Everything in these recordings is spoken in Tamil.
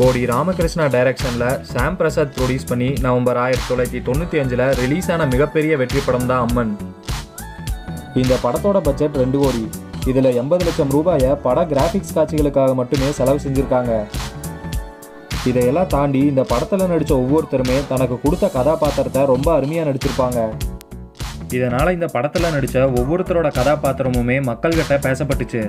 கோடி ராமகிருஷ்ணா டைரக்ஷனில் சாம் பிரசாத் ப்ரொடியூஸ் பண்ணி நவம்பர் 1995 ரிலீஸ் ஆன மிகப்பெரிய வெற்றி படம் தான் அம்மன். இந்த படத்தோட பட்ஜெட் 2 கோடி. இதில் 80 லட்சம் ரூபாயை பட கிராஃபிக்ஸ் காட்சிகளுக்காக மட்டுமே செலவு செஞ்சுருக்காங்க. இதையெல்லாம் தாண்டி இந்த படத்தில் நடித்த ஒவ்வொருத்தருமே தனக்கு கொடுத்த கதாபாத்திரத்தை ரொம்ப அருமையாக நடிச்சிருப்பாங்க. இதனால் இந்த படத்தில் நடித்த ஒவ்வொருத்தரோட கதாபாத்திரமுமே மக்கள்கிட்ட பேசப்பட்டுச்சு.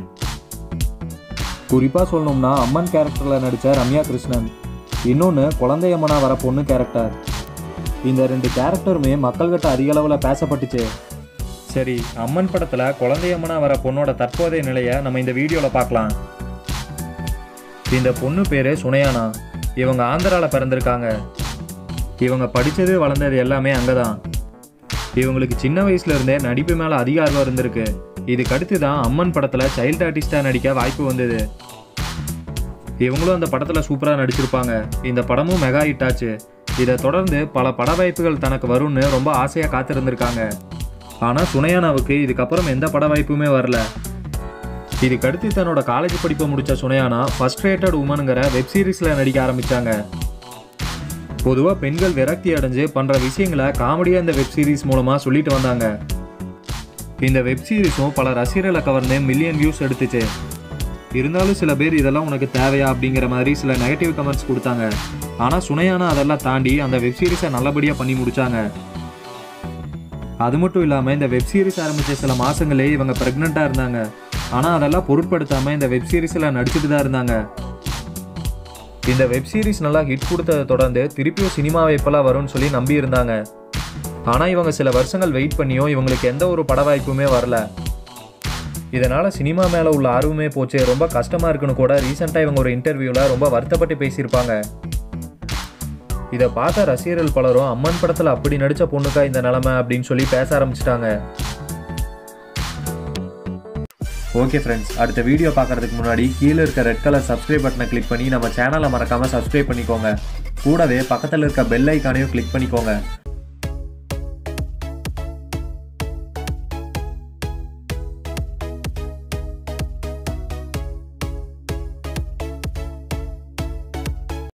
குறிப்பாக சொல்லணும்னா அம்மன் கேரக்டரில் நடித்த ரம்யா கிருஷ்ணன், இன்னொன்று குழந்தையம்மனா வர பொண்ணு கேரக்டர். இந்த 2 கேரக்டருமே மக்கள்கிட்ட அதிக அளவில் பேசப்பட்டுச்சு. சரி, அம்மன் படத்தில் குழந்தையம்மனா வர பொண்ணோட தற்போதைய நிலையை நம்ம இந்த வீடியோவில் பார்க்கலாம். இந்த பொண்ணு பேர் சுனையானா. இவங்க ஆந்திராவில் பிறந்திருக்காங்க. இவங்க படித்தது வளர்ந்தது எல்லாமே அங்கே தான். இவங்களுக்கு சின்ன வயசுலேருந்தே நடிப்பு மேலே அதிக ஆர்வம் இருந்திருக்கு. இதுக்கடுத்து தான் அம்மன் படத்தில் சைல்டு ஆர்டிஸ்டாக நடிக்க வாய்ப்பு வந்தது. இவங்களும் அந்த படத்தில் சூப்பராக நடிச்சிருப்பாங்க. இந்த படமும் மெகா ஹிட் ஆச்சு. இதை தொடர்ந்து பல பட வாய்ப்புகள் தனக்கு வரும்னு ரொம்ப ஆசையாக காத்திருந்திருக்காங்க. ஆனால் சுனையானாவுக்கு இதுக்கப்புறம் எந்த பட வாய்ப்புமே வரல. இதுக்கடுத்து தன்னோட காலேஜ் படிப்பை முடித்த சுனையானா ஃபர்ஸ்ட்ரேட்டட் உமனுங்கிற வெப் சீரிஸில் நடிக்க ஆரம்பித்தாங்க. பொதுவாக பெண்கள் விரக்தி அடைஞ்சு பண்ணுற விஷயங்களை காமெடியாக இந்த வெப் சீரிஸ் மூலமாக சொல்லிட்டு வந்தாங்க. இந்த வெப் சீரிஸும் பல ரசிகர்களை கவர்ந்து மில்லியன் வியூஸ் எடுத்துச்சு. இருந்தாலும் சில பேர் இதெல்லாம் உனக்கு தேவையா அப்படிங்கிற மாதிரி சில நெகட்டிவ் கமெண்ட்ஸ் கொடுத்தாங்க. ஆனால் சுனையானா அதெல்லாம் தாண்டி அந்த வெப் சீரிஸை நல்லபடியாக பண்ணி முடித்தாங்க. அது மட்டும் இல்லாமல் இந்த வெப் சீரிஸ் ஆரம்பித்த சில மாதங்களே இவங்க ப்ரெக்னெண்ட்டாக இருந்தாங்க. ஆனால் அதெல்லாம் பொருட்படுத்தாமல் இந்த வெப் சீரிஸில் நடிச்சுட்டு தான் இருந்தாங்க. இந்த வெப் சீரிஸ் நல்லா ஹிட் கொடுத்ததை தொடர்ந்து திருப்பியும் சினிமா வாய்ப்பெல்லாம் வரும்னு சொல்லி நம்பி இருந்தாங்க. ஆனால் இவங்க சில வருஷங்கள் வெயிட் பண்ணியும் இவங்களுக்கு எந்த ஒரு பட வாய்ப்புமே வரல. இதனால் சினிமா மேலே உள்ள ஆர்வமே போச்சு, ரொம்ப கஷ்டமாக இருக்குன்னு கூட ரீசெண்டாக இவங்க ஒரு இன்டர்வியூவில் ரொம்ப வருத்தப்பட்டு பேசியிருப்பாங்க. இதை பார்த்த ரசிகர்கள் பலரும் அம்மன் படத்தில் அப்படி நடித்த பொண்ணுக்கா இந்த நிலைமை அப்படின்னு சொல்லி பேச ஆரம்பிச்சிட்டாங்க. ஓகே ஃப்ரெண்ட்ஸ், அடுத்த வீடியோ பார்க்குறதுக்கு முன்னாடி கீழே இருக்க ரெட் கலர் சப்ஸ்கிரைப் பட்டனை கிளிக் பண்ணி நம்ம சேனலை மறக்காமல் சப்ஸ்கிரைப் பண்ணிக்கோங்க. கூடவே பக்கத்தில் இருக்க பெல் ஐக்கானையும் கிளிக் பண்ணிக்கோங்க.